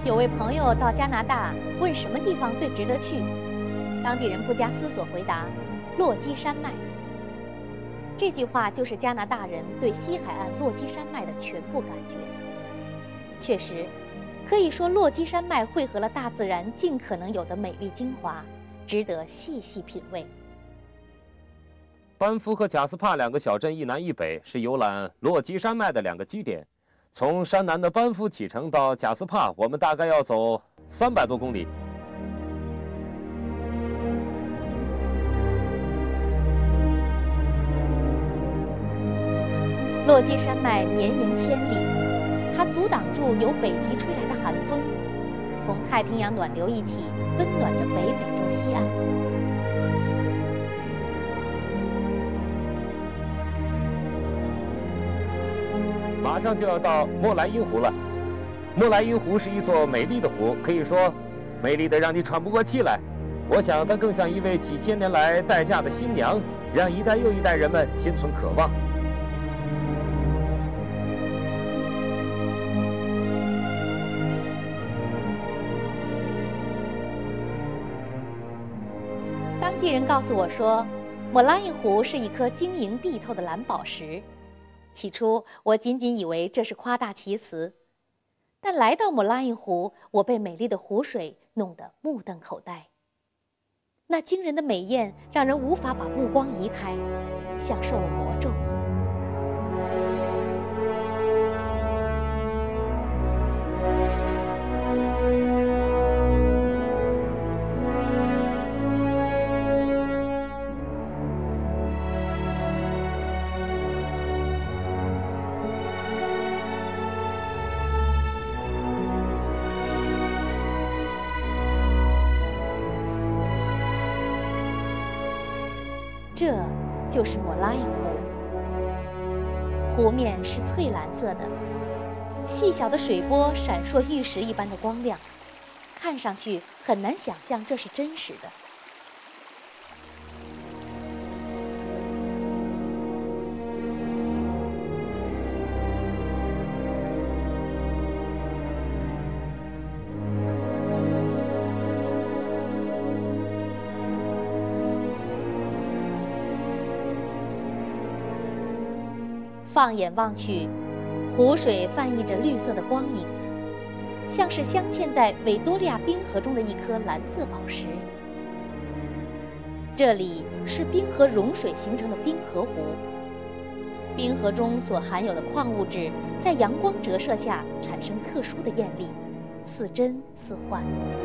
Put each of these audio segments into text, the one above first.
有位朋友到加拿大，问什么地方最值得去，当地人不加思索回答：落基山脉。这句话就是加拿大人对西海岸落基山脉的全部感觉。确实，可以说落基山脉汇合了大自然尽可能有的美丽精华，值得细细品味。 班夫和贾斯帕两个小镇一南一北，是游览落基山脉的两个基点。从山南的班夫启程到贾斯帕，我们大概要走300多公里。 落基山脉绵延千里，它阻挡住由北极吹来的寒风，同太平洋暖流一起温暖着北美洲西岸。 马上就要到莫莱因湖了。莫莱因湖是一座美丽的湖，可以说美丽得让你喘不过气来。我想它更像一位几千年来待嫁的新娘，让一代又一代人们心存渴望。 当地人告诉我说，莫拉因湖是一颗晶莹碧透的蓝宝石。起初，我仅仅以为这是夸大其词，但来到莫拉因湖，我被美丽的湖水弄得目瞪口呆。那惊人的美艳让人无法把目光移开，像受了魔咒。这就是莫拉因湖，湖面是翠蓝色的，细小的水波闪烁玉石一般的光亮，看上去很难想象这是真实的。放眼望去，湖水泛溢着绿色的光影，像是镶嵌在维多利亚冰河中的一颗蓝色宝石。这里是冰河融水形成的冰河湖，冰河中所含有的矿物质在阳光折射下产生特殊的艳丽，似真似幻。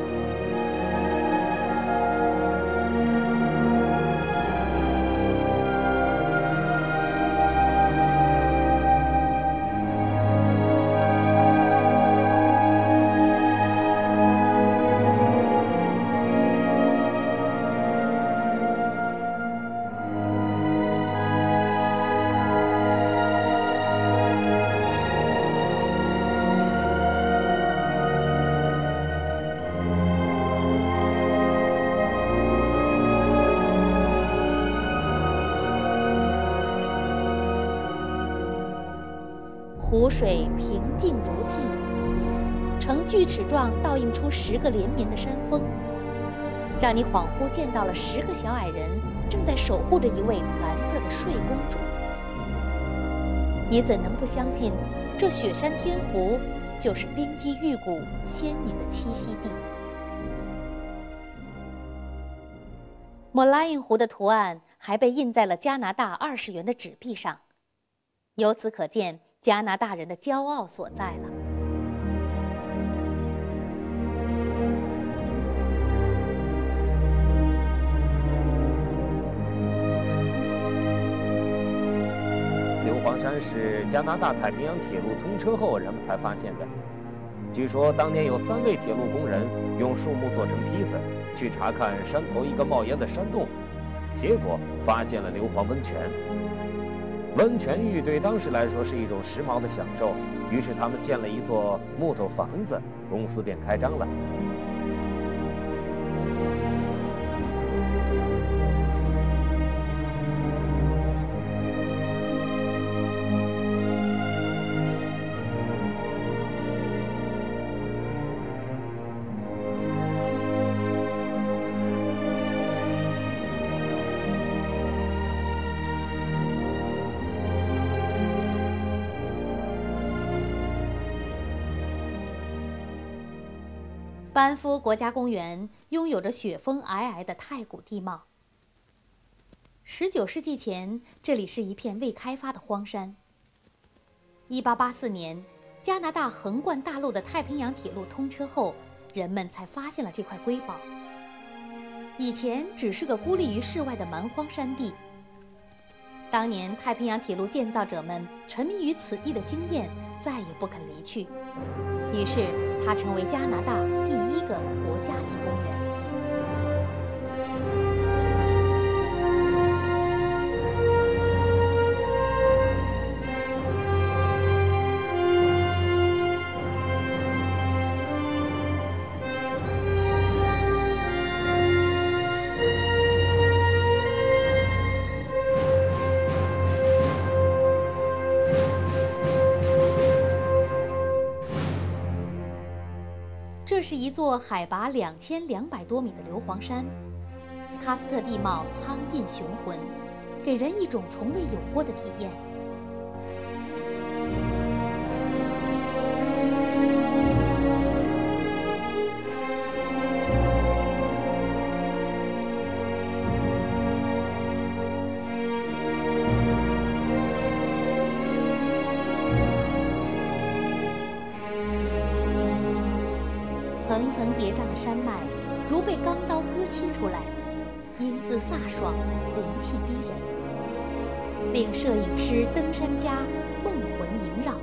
湖水平静如镜，呈锯齿状倒映出10个连绵的山峰，让你恍惚见到了10个小矮人正在守护着一位蓝色的睡公主。你怎能不相信，这雪山天湖就是冰肌玉骨仙女的栖息地？莫拉因湖的图案还被印在了加拿大20元的纸币上，由此可见加拿大人的骄傲所在了。 硫磺山是加拿大太平洋铁路通车后人们才发现的。据说当年有3位铁路工人用树木做成梯子，去查看山头一个冒烟的山洞，结果发现了硫磺温泉。温泉浴对当时来说是一种时髦的享受，于是他们建了一座木头房子，公司便开张了。 班夫国家公园拥有着雪峰皑皑的太古地貌。19世纪前，这里是一片未开发的荒山。1884年，加拿大横贯大陆的太平洋铁路通车后，人们才发现了这块瑰宝。以前只是个孤立于世外的蛮荒山地。当年太平洋铁路建造者们沉迷于此地的经验，再也不肯离去，于是它成为加拿大第一个国家级公园。这是一座海拔2200多米的硫磺山，喀斯特地貌苍劲雄浑，给人一种从未有过的体验。层层叠嶂的山脉，如被钢刀割切出来，英姿飒爽，灵气逼人，令摄影师、登山家梦魂萦绕。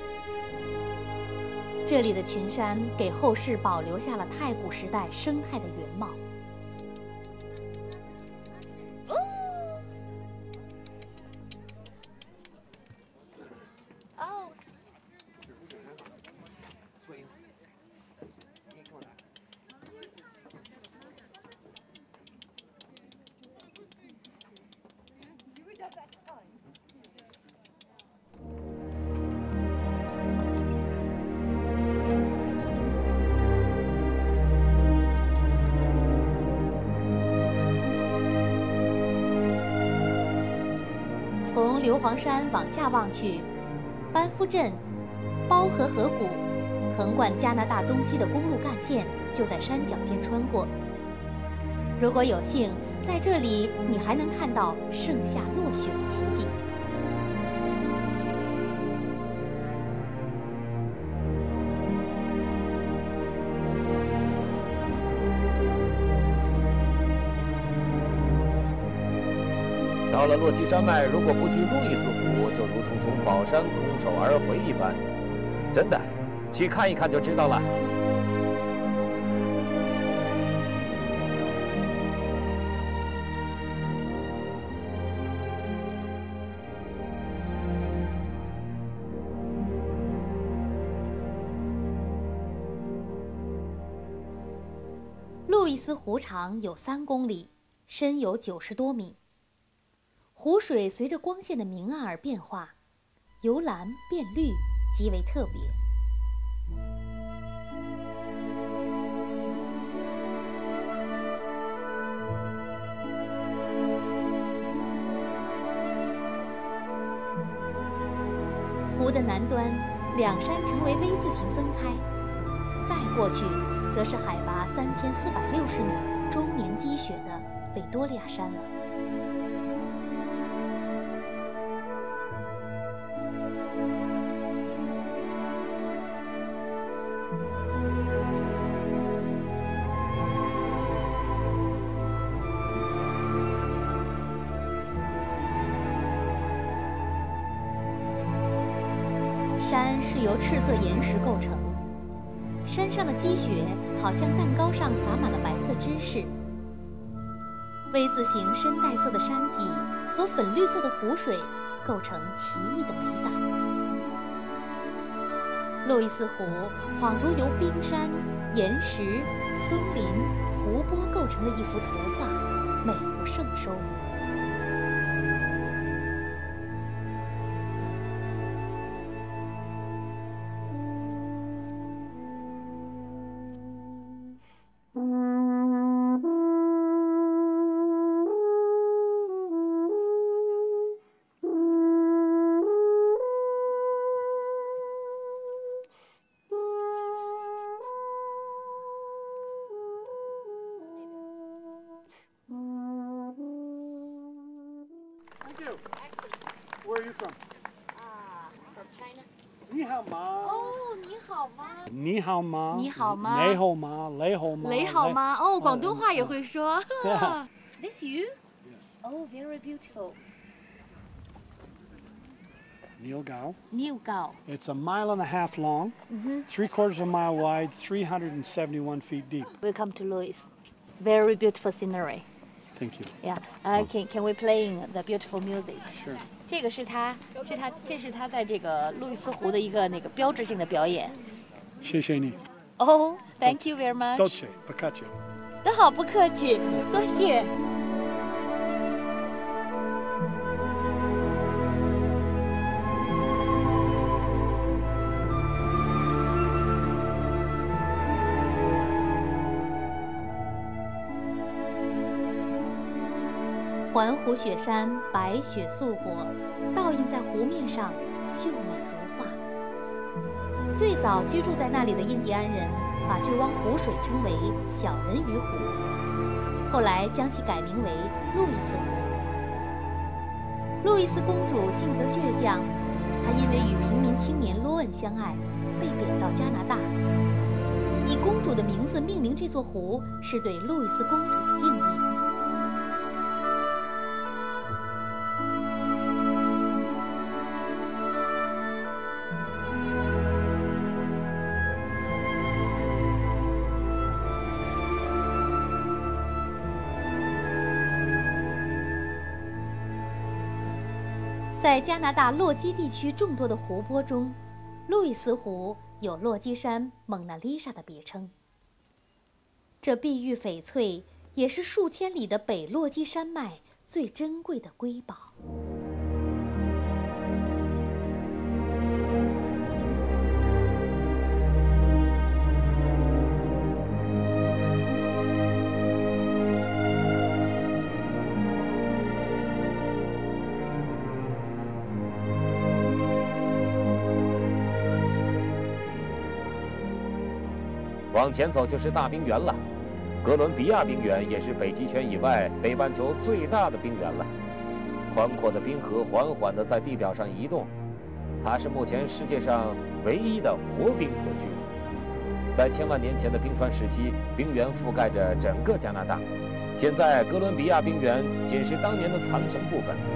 这里的群山给后世保留下了太古时代生态的原貌。从硫磺山往下望去，班夫镇、包河河谷、横贯加拿大东西的公路干线就在山脚间穿过。如果有幸，在这里你还能看到盛夏落雪的奇景。 到了落基山脉，如果不去路易斯湖，就如同从宝山空手而回一般。真的，去看一看就知道了。 路易斯湖长有3公里，深有90多米。湖水随着光线的明暗而变化，由蓝变绿，极为特别。湖的南端，两山成为 V 字形分开，再过去，则是海拔3460米、终年积雪的维多利亚山了。山是由赤色岩石构成，山上的积雪好像蛋糕上洒满了白色芝士。V 字形深带色的山脊和粉绿色的湖水构成奇异的美感。路易斯湖恍如由冰山、岩石、松林、湖泊构成的一幅图画，美不胜收。 you do? Where are you from? From China. 你好吗？ 哦，你好吗？ 你好吗？ 你好吗？ 你好吗？你好吗？ 你好吗？哦，广东话也会说。 Yeah. This you? Yes. Oh, very beautiful. Niugao. Niugao. It's a mile and a half long, 3/4 of a mile wide, 371 feet deep. Welcome to Louis. Very beautiful scenery. Thank you. Yeah. Can we playing the beautiful music? Sure. 这个是他在这个路易斯湖的一个那个标志性的表演。 谢谢你。 Oh, thank you very much. Dolce, Pikachu. 都好，不客气，多谢。环湖雪山白雪素裹，倒映在湖面上，秀美如画。最早居住在那里的印第安人把这汪湖水称为小人鱼湖，后来将其改名为路易斯湖。路易斯公主性格倔强，她因为与平民青年罗恩相爱，被贬到加拿大。以公主的名字命名这座湖，是对路易斯公主的敬意。在加拿大洛基地区众多的湖泊中，路易斯湖有落基山蒙娜丽莎的别称。这碧玉翡翠也是数千里的北落基山脉最珍贵的瑰宝。 往前走就是大冰原了，哥伦比亚冰原也是北极圈以外北半球最大的冰原了。宽阔的冰河缓缓地在地表上移动，它是目前世界上唯一的活冰河区。在千万年前的冰川时期，冰原覆盖着整个加拿大，现在哥伦比亚冰原仅是当年的残存部分。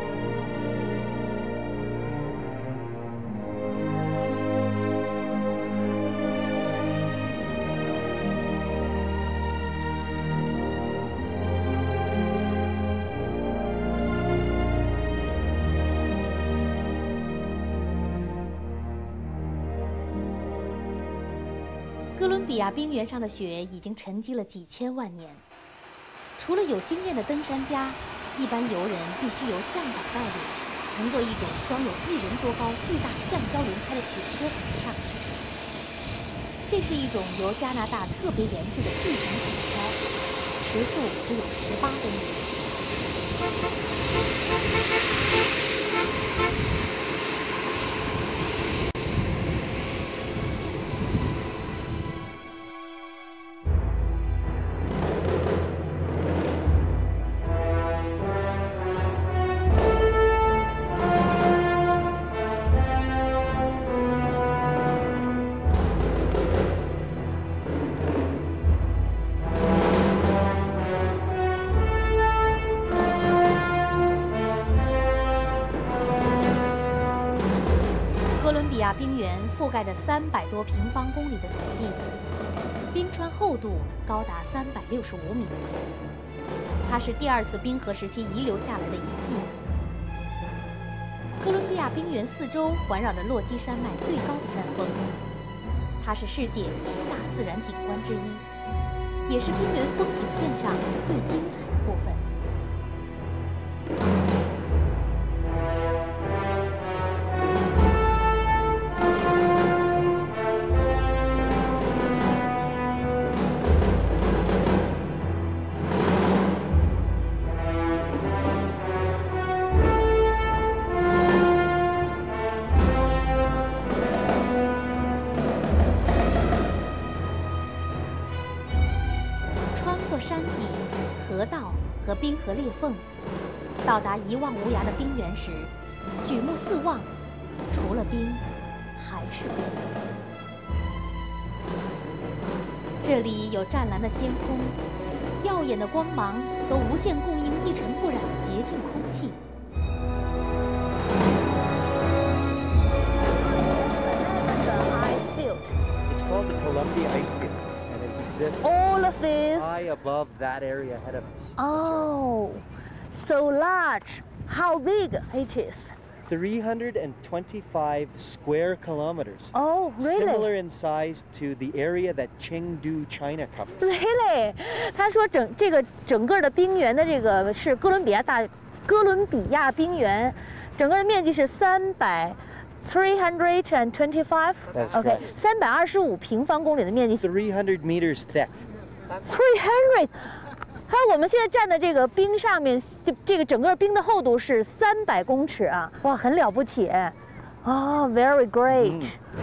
哥伦比亚冰原上的雪已经沉积了几千万年。除了有经验的登山家，一般游人必须由向导带领，乘坐一种装有1人多高、巨大橡胶轮胎的雪车才能上去。这是一种由加拿大特别研制的巨型雪橇，时速只有18公里。哥伦比亚冰原覆盖着300多平方公里的土地，冰川厚度高达365米。它是第2次冰河时期遗留下来的遗迹。哥伦比亚冰原四周环绕着落基山脉最高的山峰，它是世界7大自然景观之一，也是冰原风景线上最精彩的部分。山脊、河道和冰河裂缝， 到达一望无涯的冰原时，举目四望，除了冰，还是冰。这里有湛蓝的天空、耀眼的光芒和无限供应一尘不染的洁净空气。 It's called the Columbia Ice Field, and it exists All of this. high above that area ahead of us. Oh, so large. How big it is? 325 square kilometers. Oh, Similar in size to the area that Chengdu, China covers. Really? 他说整个的冰原的这个是哥伦比亚冰原，整个的面积是325 That's OK， right. 325平方公里的面积。 300 meters thick. 300。还有我们现在站的这个冰上面，这个整个冰的厚度是300公尺啊！哇，很了不起。哦 ，very great。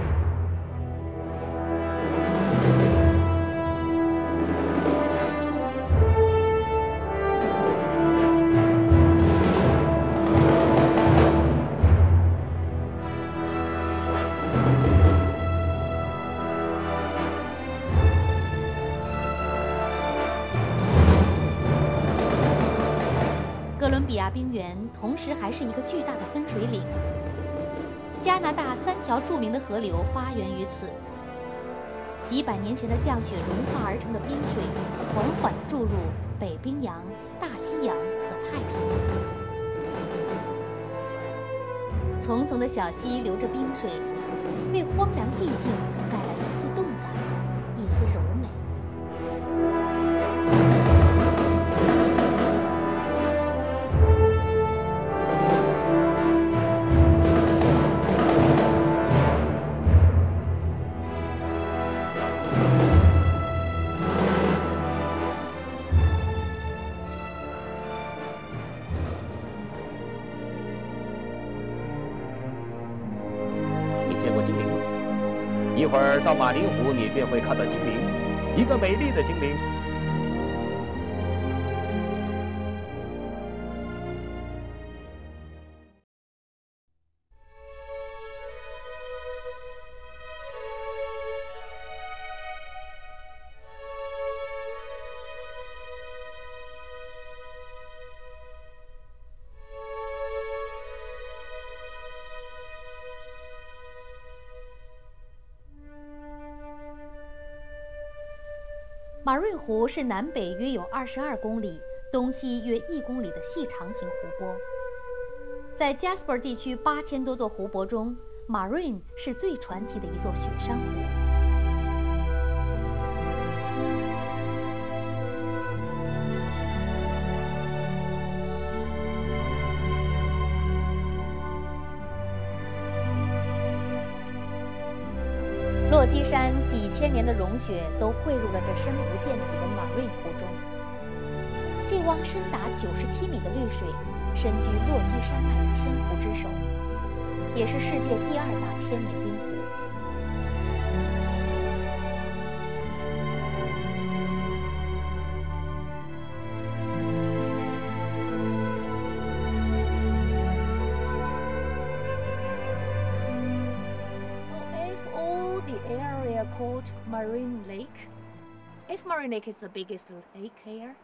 哥伦比亚冰原同时还是一个巨大的分水岭。加拿大3条著名的河流发源于此。几百年前的降雪融化而成的冰水，缓缓地注入北冰洋、大西洋和太平洋。淙淙的小溪流着冰水，为荒凉寂静带来一丝动感，一丝柔美。 见过精灵吗？一会儿到马林湖，你便会看到精灵，一个美丽的精灵。 马瑞湖是南北约有22公里，东西约1公里的细长型湖泊。在 Jasper 地区8000多座湖泊中，马瑞是最传奇的一座雪山湖。落基山几千年的融雪都汇入了这深不见底的马瑞湖中。这汪深达97米的绿水，深居落基山脉的千湖之首，也是世界第2大千年冰湖。Called Marine Lake. If Marine Lake is the biggest lake here.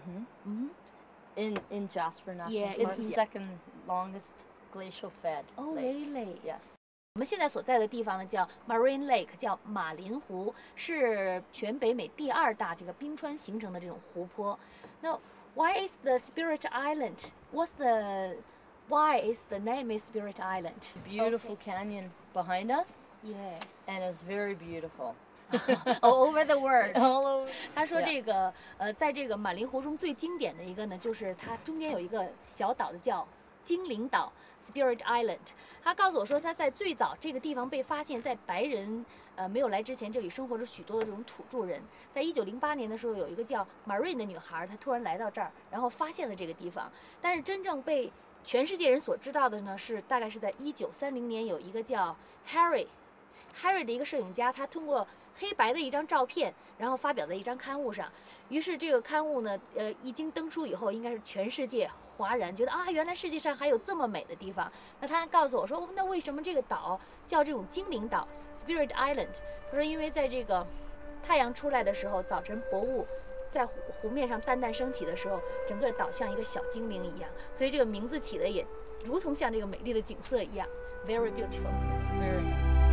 In Jasper National Yeah, Park, it's the second longest glacial fed Oh, lake. really? Yes. 我们现在所在的地方呢，叫 Marine Lake， 叫马林湖，是全北美第2大这个冰川形成的这种湖泊。Now, why is the Spirit Island? Why is the name is Spirit Island? Beautiful canyon behind us, Yes. and it was very beautiful. All over the world. All over. 他说这个在这个马林湖中最经典的一个呢，就是它中间有一个小岛的叫精灵岛 （Spirit Island）。他告诉我说，他在最早这个地方被发现，在白人没有来之前，这里生活着许多的这种土著人。在1908年的时候，有一个叫 Marine 的女孩，她突然来到这儿，然后发现了这个地方。但是真正被全世界人所知道的呢，是大概是在1930年，有一个叫 Harry 的一个摄影家，他通过黑白的一张照片，然后发表在一张刊物上。于是这个刊物呢，一经登书以后，应该是全世界哗然，觉得啊，原来世界上还有这么美的地方。那他告诉我说，那为什么这个岛叫这种精灵岛 （Spirit Island）？他说，因为在这个太阳出来的时候，早晨薄雾在湖面上淡淡升起的时候，整个岛像一个小精灵一样，所以这个名字起的也如同像这个美丽的景色一样 ，very beautiful. It's very.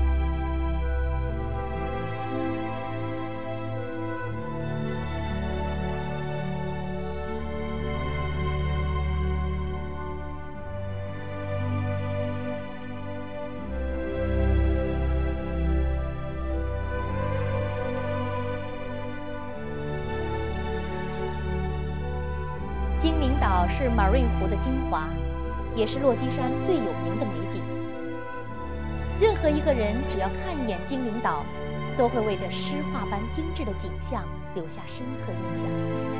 精灵岛是 Marine 湖的精华，也是落基山最有名的美景。任何一个人只要看一眼精灵岛，都会为这诗画般精致的景象留下深刻印象。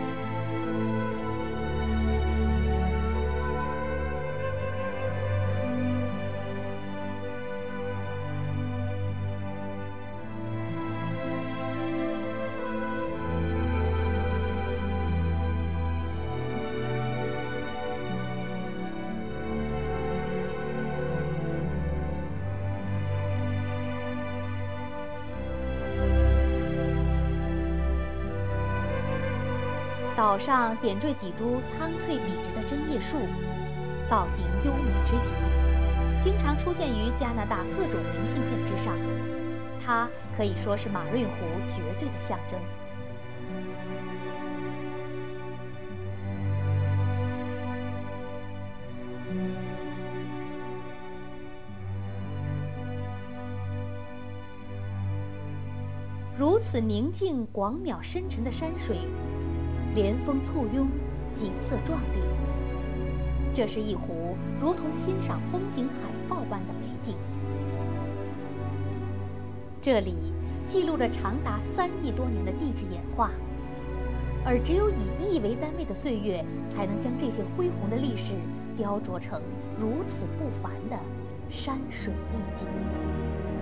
岛上点缀几株苍翠笔直的针叶树，造型优美之极，经常出现于加拿大各种明信片之上。它可以说是马润湖绝对的象征。如此宁静、广渺、深沉的山水，连峰簇拥，景色壮丽。这是一幅如同欣赏风景海报般的美景。这里记录着长达3亿多年的地质演化，而只有以亿为单位的岁月，才能将这些恢宏的历史雕琢成如此不凡的山水意境。